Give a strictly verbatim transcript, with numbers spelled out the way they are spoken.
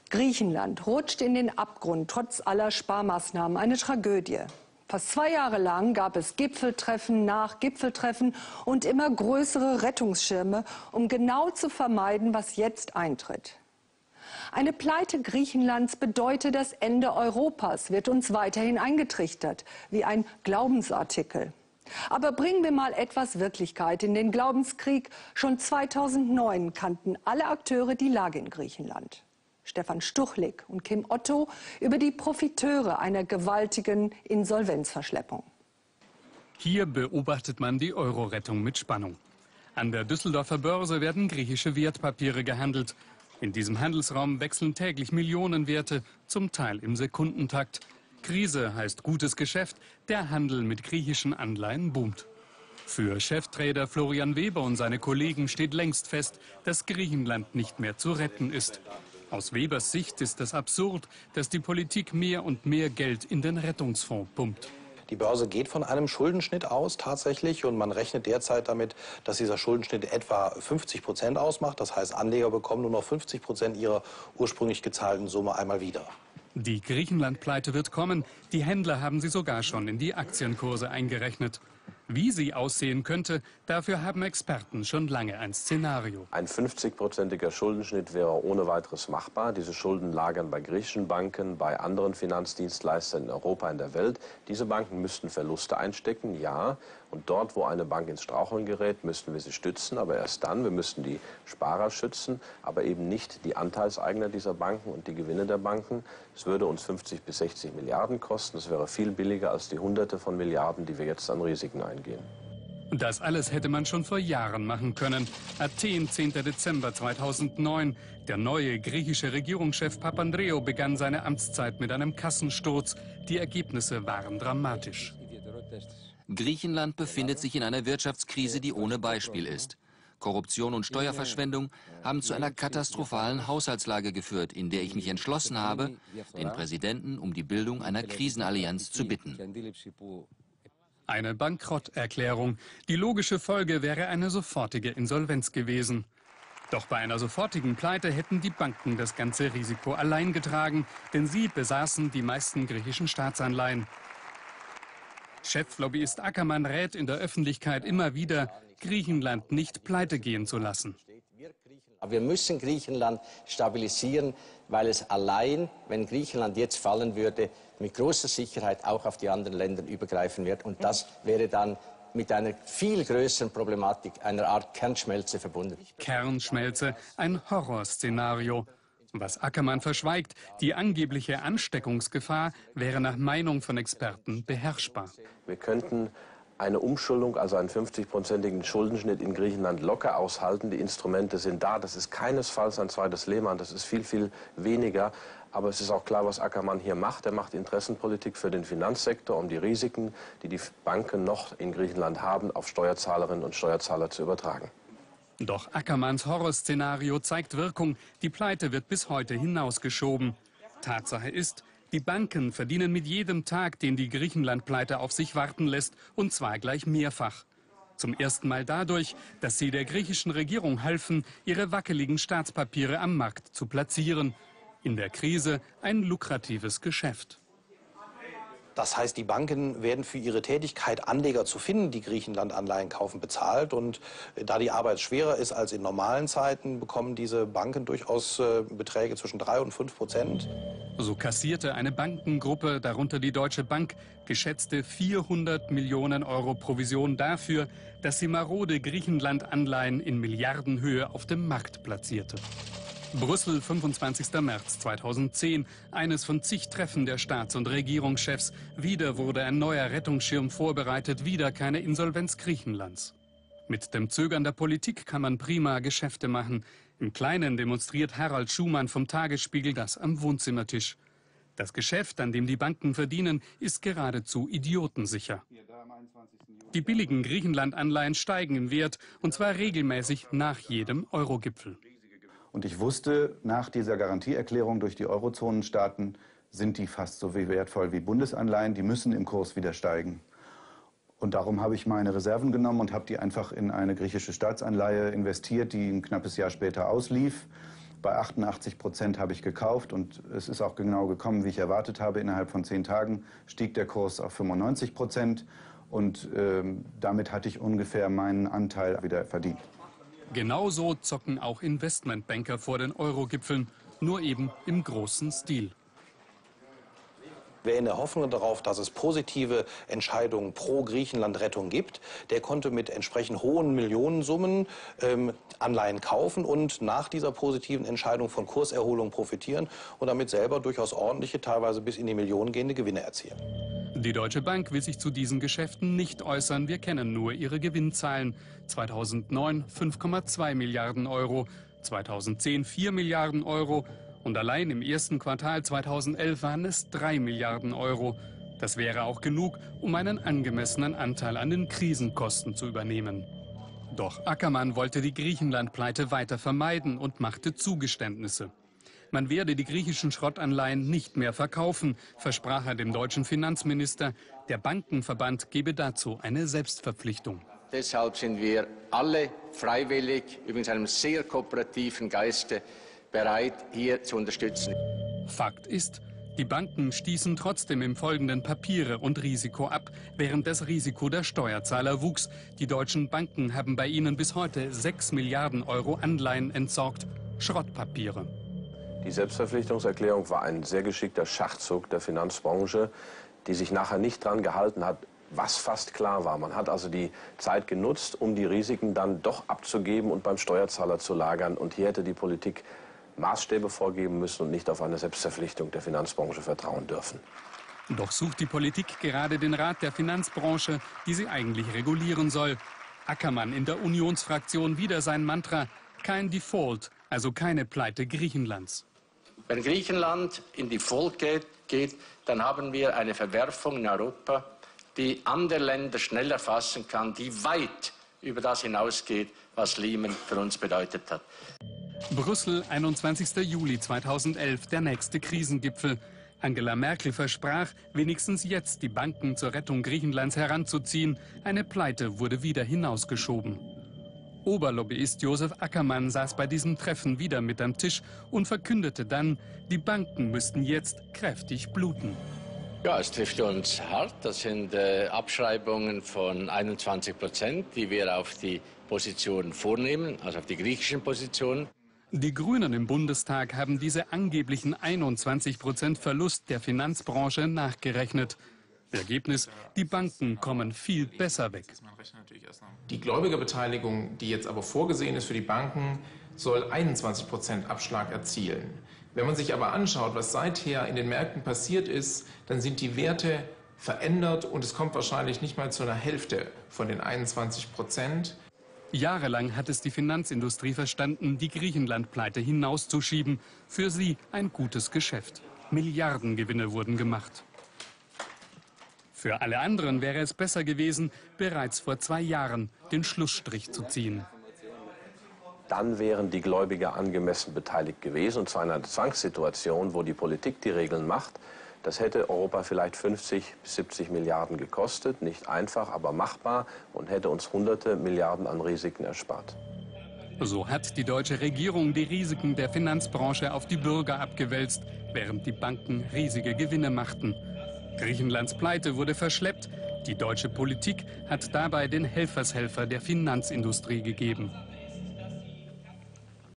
Griechenland rutscht in den Abgrund trotz aller Sparmaßnahmen. Eine Tragödie. Fast zwei Jahre lang gab es Gipfeltreffen nach Gipfeltreffen und immer größere Rettungsschirme, um genau zu vermeiden, was jetzt eintritt. Eine Pleite Griechenlands bedeutet das Ende Europas, wird uns weiterhin eingetrichtert, wie ein Glaubensartikel. Aber bringen wir mal etwas Wirklichkeit in den Glaubenskrieg. Schon zweitausendneun kannten alle Akteure die Lage in Griechenland. Stefan Stuchlik und Kim Otto über die Profiteure einer gewaltigen Insolvenzverschleppung. Hier beobachtet man die Euro-Rettung mit Spannung. An der Düsseldorfer Börse werden griechische Wertpapiere gehandelt. In diesem Handelsraum wechseln täglich Millionenwerte, zum Teil im Sekundentakt. Krise heißt gutes Geschäft, der Handel mit griechischen Anleihen boomt. Für Cheftrader Florian Weber und seine Kollegen steht längst fest, dass Griechenland nicht mehr zu retten ist. Aus Webers Sicht ist es absurd, dass die Politik mehr und mehr Geld in den Rettungsfonds pumpt. Die Börse geht von einem Schuldenschnitt aus tatsächlich und man rechnet derzeit damit, dass dieser Schuldenschnitt etwa fünfzig Prozent ausmacht. Das heißt, Anleger bekommen nur noch fünfzig Prozent ihrer ursprünglich gezahlten Summe einmal wieder. Die Griechenland-Pleite wird kommen. Die Händler haben sie sogar schon in die Aktienkurse eingerechnet. Wie sie aussehen könnte, dafür haben Experten schon lange ein Szenario. Ein fünfzig-prozentiger Schuldenschnitt wäre ohne weiteres machbar. Diese Schulden lagern bei griechischen Banken, bei anderen Finanzdienstleistern in Europa, in der Welt. Diese Banken müssten Verluste einstecken, ja. Und dort, wo eine Bank ins Straucheln gerät, müssten wir sie stützen. Aber erst dann, wir müssten die Sparer schützen, aber eben nicht die Anteilseigner dieser Banken und die Gewinne der Banken. Es würde uns fünfzig bis sechzig Milliarden kosten. Das wäre viel billiger als die Hunderte von Milliarden, die wir jetzt an Risiken eingehen. Das alles hätte man schon vor Jahren machen können. Athen, zehnter Dezember zweitausendneun. Der neue griechische Regierungschef Papandreou begann seine Amtszeit mit einem Kassensturz. Die Ergebnisse waren dramatisch. Griechenland befindet sich in einer Wirtschaftskrise, die ohne Beispiel ist. Korruption und Steuerverschwendung haben zu einer katastrophalen Haushaltslage geführt, in der ich mich entschlossen habe, den Präsidenten um die Bildung einer Krisenallianz zu bitten. Eine Bankrotterklärung. Die logische Folge wäre eine sofortige Insolvenz gewesen. Doch bei einer sofortigen Pleite hätten die Banken das ganze Risiko allein getragen, denn sie besaßen die meisten griechischen Staatsanleihen. Cheflobbyist Ackermann rät in der Öffentlichkeit immer wieder, Griechenland nicht pleite gehen zu lassen. Wir müssen Griechenland stabilisieren, weil es allein, wenn Griechenland jetzt fallen würde, mit großer Sicherheit auch auf die anderen Länder übergreifen wird. Und das wäre dann mit einer viel größeren Problematik, einer Art Kernschmelze verbunden. Kernschmelze, ein Horrorszenario. Was Ackermann verschweigt, die angebliche Ansteckungsgefahr wäre nach Meinung von Experten beherrschbar. Wir könnten eine Umschuldung, also einen fünfzig-prozentigen Schuldenschnitt in Griechenland locker aushalten. Die Instrumente sind da. Das ist keinesfalls ein zweites Lehman. Das ist viel, viel weniger. Aber es ist auch klar, was Ackermann hier macht. Er macht Interessenpolitik für den Finanzsektor, um die Risiken, die die Banken noch in Griechenland haben, auf Steuerzahlerinnen und Steuerzahler zu übertragen. Doch Ackermanns Horrorszenario zeigt Wirkung. Die Pleite wird bis heute hinausgeschoben. Tatsache ist, die Banken verdienen mit jedem Tag, den die Griechenland-Pleite auf sich warten lässt, und zwar gleich mehrfach. Zum ersten Mal dadurch, dass sie der griechischen Regierung halfen, ihre wackeligen Staatspapiere am Markt zu platzieren. In der Krise ein lukratives Geschäft. Das heißt, die Banken werden für ihre Tätigkeit, Anleger zu finden, die Griechenland-Anleihen kaufen, bezahlt. Und da die Arbeit schwerer ist als in normalen Zeiten, bekommen diese Banken durchaus äh, Beträge zwischen drei und fünf Prozent. So kassierte eine Bankengruppe, darunter die Deutsche Bank, geschätzte vierhundert Millionen Euro Provision dafür, dass sie marode Griechenland-Anleihen in Milliardenhöhe auf dem Markt platzierte. Brüssel, fünfundzwanzigster März zweitausendzehn, eines von zig Treffen der Staats- und Regierungschefs. Wieder wurde ein neuer Rettungsschirm vorbereitet, wieder keine Insolvenz Griechenlands. Mit dem Zögern der Politik kann man prima Geschäfte machen. Im Kleinen demonstriert Harald Schumann vom Tagesspiegel das am Wohnzimmertisch. Das Geschäft, an dem die Banken verdienen, ist geradezu idiotensicher. Die billigen Griechenland-Anleihen steigen im Wert, und zwar regelmäßig nach jedem Eurogipfel. Und ich wusste, nach dieser Garantieerklärung durch die Eurozonenstaaten sind die fast so wertvoll wie Bundesanleihen. Die müssen im Kurs wieder steigen. Und darum habe ich meine Reserven genommen und habe die einfach in eine griechische Staatsanleihe investiert, die ein knappes Jahr später auslief. Bei achtundachtzig Prozent habe ich gekauft und es ist auch genau gekommen, wie ich erwartet habe. Innerhalb von zehn Tagen stieg der Kurs auf fünfundneunzig Prozent und ähm, damit hatte ich ungefähr meinen Anteil wieder verdient. Genauso zocken auch Investmentbanker vor den Euro-Gipfeln, nur eben im großen Stil. Wer in der Hoffnung darauf, dass es positive Entscheidungen pro Griechenland-Rettung gibt, der konnte mit entsprechend hohen Millionensummen ähm, Anleihen kaufen und nach dieser positiven Entscheidung von Kurserholung profitieren und damit selber durchaus ordentliche, teilweise bis in die Millionen gehende Gewinne erzielen. Die Deutsche Bank will sich zu diesen Geschäften nicht äußern. Wir kennen nur ihre Gewinnzahlen. zweitausendneun fünf Komma zwei Milliarden Euro, zweitausendzehn vier Milliarden Euro. Und allein im ersten Quartal zweitausendelf waren es drei Milliarden Euro. Das wäre auch genug, um einen angemessenen Anteil an den Krisenkosten zu übernehmen. Doch Ackermann wollte die Griechenland-Pleite weiter vermeiden und machte Zugeständnisse. Man werde die griechischen Schrottanleihen nicht mehr verkaufen, versprach er dem deutschen Finanzminister. Der Bankenverband gebe dazu eine Selbstverpflichtung. Deshalb sind wir alle freiwillig, übrigens einem sehr kooperativen Geiste, bereit, hier zu unterstützen. Fakt ist, die Banken stießen trotzdem im Folgenden Papiere und Risiko ab, während das Risiko der Steuerzahler wuchs. Die deutschen Banken haben bei ihnen bis heute sechs Milliarden Euro Anleihen entsorgt, Schrottpapiere. Die Selbstverpflichtungserklärung war ein sehr geschickter Schachzug der Finanzbranche, die sich nachher nicht dran gehalten hat, was fast klar war. Man hat also die Zeit genutzt, um die Risiken dann doch abzugeben und beim Steuerzahler zu lagern. Und hier hätte die Politik Maßstäbe vorgeben müssen und nicht auf eine Selbstverpflichtung der Finanzbranche vertrauen dürfen. Doch sucht die Politik gerade den Rat der Finanzbranche, die sie eigentlich regulieren soll. Ackermann in der Unionsfraktion wieder sein Mantra: kein Default, also keine Pleite Griechenlands. Wenn Griechenland in Default geht, geht, dann haben wir eine Verwerfung in Europa, die andere Länder schnell erfassen kann, die weit über das hinausgeht, was Lehman für uns bedeutet hat. Brüssel, einundzwanzigster Juli zweitausendelf, der nächste Krisengipfel. Angela Merkel versprach, wenigstens jetzt die Banken zur Rettung Griechenlands heranzuziehen. Eine Pleite wurde wieder hinausgeschoben. Oberlobbyist Josef Ackermann saß bei diesem Treffen wieder mit am Tisch und verkündete dann, die Banken müssten jetzt kräftig bluten. Ja, es trifft uns hart. Das sind äh, Abschreibungen von einundzwanzig Prozent, die wir auf die Positionen vornehmen, also auf die griechischen Positionen. Die Grünen im Bundestag haben diese angeblichen einundzwanzig Prozent Verlust der Finanzbranche nachgerechnet. Ergebnis: die Banken kommen viel besser weg. Die Gläubigerbeteiligung, die jetzt aber vorgesehen ist für die Banken, soll einundzwanzig Prozent Abschlag erzielen. Wenn man sich aber anschaut, was seither in den Märkten passiert ist, dann sind die Werte verändert und es kommt wahrscheinlich nicht mal zu einer Hälfte von den einundzwanzig Prozent. Jahrelang hat es die Finanzindustrie verstanden, die Griechenland-Pleite hinauszuschieben. Für sie ein gutes Geschäft. Milliardengewinne wurden gemacht. Für alle anderen wäre es besser gewesen, bereits vor zwei Jahren den Schlussstrich zu ziehen. Dann wären die Gläubiger angemessen beteiligt gewesen, und zwar in einer Zwangssituation, wo die Politik die Regeln macht. Das hätte Europa vielleicht fünfzig bis siebzig Milliarden gekostet, nicht einfach, aber machbar, und hätte uns hunderte Milliarden an Risiken erspart. So hat die deutsche Regierung die Risiken der Finanzbranche auf die Bürger abgewälzt, während die Banken riesige Gewinne machten. Griechenlands Pleite wurde verschleppt. Die deutsche Politik hat dabei den Helfershelfer der Finanzindustrie gegeben.